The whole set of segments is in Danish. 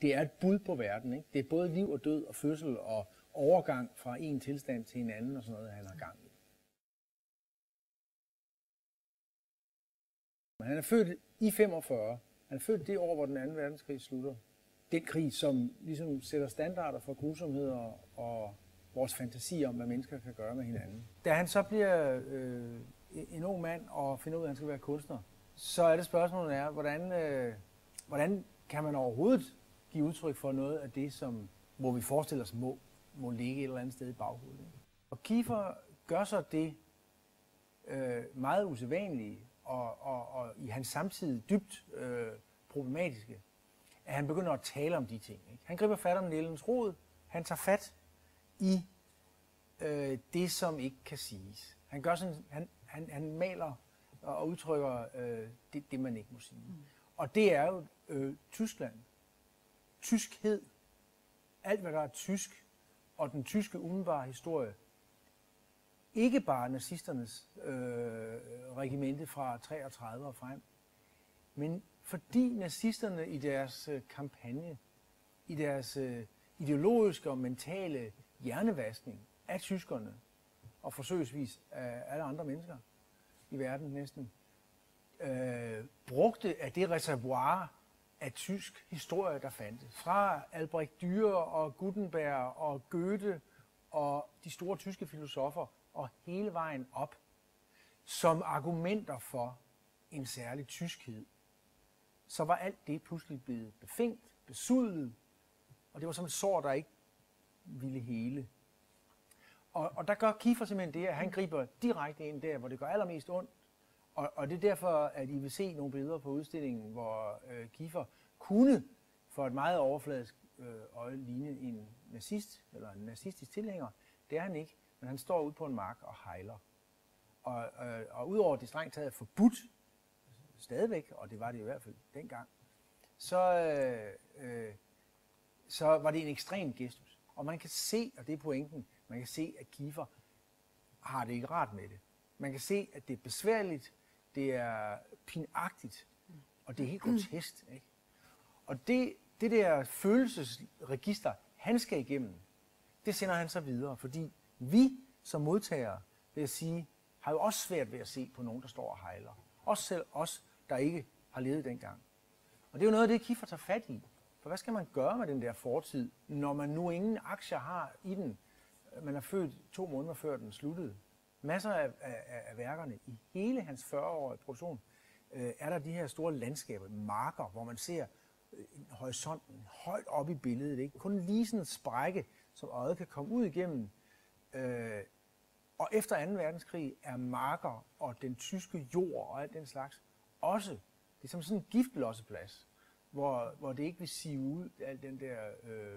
det er et bud på verden. Ikke? Det er både liv og død og fødsel og overgang fra en tilstand til en anden og sådan noget, han har gang i. Han er født i 45. Han er født det år, hvor den anden verdenskrig slutter. Den krig, som ligesom sætter standarder for grusomheder og vores fantasi om, hvad mennesker kan gøre med hinanden. Da han så bliver en ung mand og finder ud af, at han skal være kunstner, så er det spørgsmålet er, hvordan kan man overhovedet give udtryk for noget af det, som, hvor vi forestiller os må ligge et eller andet sted i baghovedet. Og Kiefer gør så det meget usædvanlige og i hans samtidig dybt problematiske, at han begynder at tale om de ting. Ikke? Han griber fat om nældens rod, han tager fat i det, som ikke kan siges. Han gør sådan, han maler og udtrykker det, man ikke må sige. Og det er jo Tyskland. Tyskhed. Alt, hvad der er tysk, og den tyske umiddelbare historie. Ikke bare nazisternes regimente fra 33 og frem, men fordi nazisterne i deres kampagne, i deres ideologiske og mentale hjernevaskning af tyskerne, og forsøgsvis af alle andre mennesker i verden næsten, brugte af det reservoir af tysk historie, der fandtes. Fra Albrecht Dürer og Gutenberg og Goethe og de store tyske filosofer og hele vejen op, som argumenter for en særlig tyskhed, så var alt det pludselig blevet befængt, besudlet, og det var som et sår, der ikke ville hele. Og der gør Kiefer simpelthen det, at han griber direkte ind der, hvor det gør allermest ondt. Og det er derfor, at I vil se nogle billeder på udstillingen, hvor Kiefer kunne for et meget overfladisk øje ligne en nazist, eller en nazistisk tilhænger. Det er han ikke, men han står ude på en mark og hejler. Og udover det strengt taget forbudt, stadigvæk, og det var det i hvert fald dengang, så var det en ekstrem gestus. Og man kan se, og det er pointen, man kan se, at Kiefer har det ikke rart med det. Man kan se, at det er besværligt, det er pinagtigt, og det er helt grotesk. Ikke? Og det der følelsesregister, han skal igennem, det sender han så videre, fordi vi som modtagere, vil jeg sige, har jo også svært ved at se på nogen, der står og hejler. Også selv os, der ikke har levet dengang. Og det er jo noget af det, Kiefer tager fat i. For hvad skal man gøre med den der fortid, når man nu ingen aktier har i den? Man er født 2 måneder før den sluttede. Masser af værkerne i hele hans 40-årige produktion er der de her store landskaber, marker, hvor man ser horisonten højt op i billedet. Ikke? Kun lige sådan en sprække, som øjet kan komme ud igennem. Og efter 2. verdenskrig er marker og den tyske jord og alt den slags også, det er som sådan en giftlosseplads, hvor det ikke vil sive ud, al den der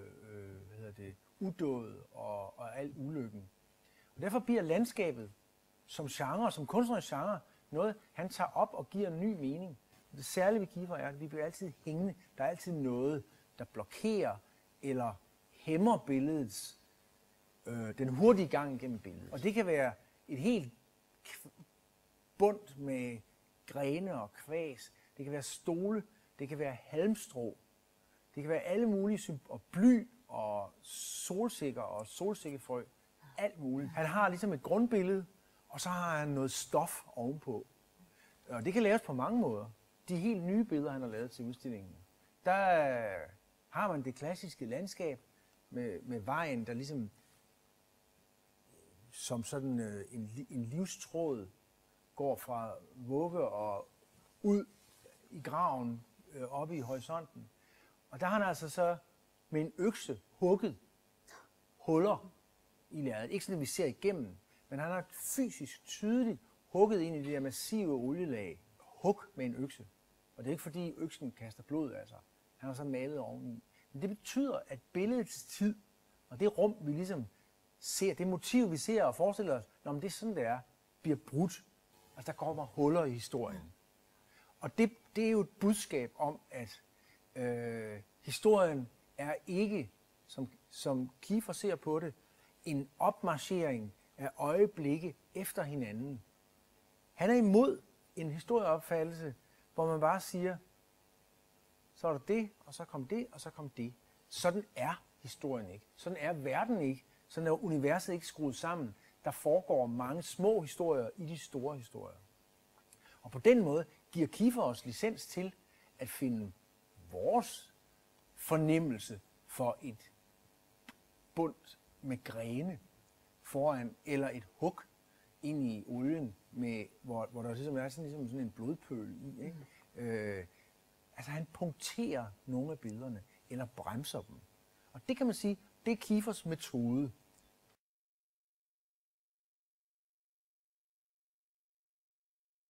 udåd og al ulykken. Og derfor bliver landskabet som genre, som kunstnerisk genre, noget, han tager op og giver en ny mening. Det særlige ved Kiefer er, at vi bliver altid hængende. Der er altid noget, der blokerer eller hæmmer billedets, den hurtige gang gennem billedet. Og det kan være et helt bundt med grene og kvæs. Det kan være stole, det kan være halmstrå. Det kan være alle mulige og bly og solsikker og solsikkefrø. Alt muligt. Han har ligesom et grundbillede, og så har han noget stof ovenpå. Og det kan laves på mange måder. De helt nye billeder, han har lavet til udstillingen, der har man det klassiske landskab med vejen, der ligesom som sådan en livstråd går fra vugge og ud i graven oppe i horisonten. Og der har han altså så med en økse hugget huller i lærredet. Ikke sådan, at vi ser igennem, men han har fysisk tydeligt hugget ind i det der massive olielag. Hug med en økse. Og det er ikke fordi øksen kaster blod af sig. Han har så malet oveni. Men det betyder, at billedets tid, og det rum, vi ligesom ser, det motiv, vi ser og forestiller os, når det er sådan, det er, bliver brudt. Altså, der kommer huller i historien. Og det er jo et budskab om, at historien er ikke, som Kiefer ser på det, en opmarchering af øjeblikke efter hinanden. Han er imod en historieopfattelse, hvor man bare siger, så er der det, og så kom det, og så kom det. Sådan er historien ikke. Sådan er verden ikke. Sådan er universet ikke skruet sammen. Der foregår mange små historier i de store historier. Og på den måde giver Kiefer os licens til at finde vores fornemmelse for et bund med grene foran, eller et hug ind i olien, med, hvor der ligesom er sådan en blodpøl i. Ikke? Altså han punkterer nogle af billederne, eller bremser dem. Og det kan man sige, det er Kiefers metode.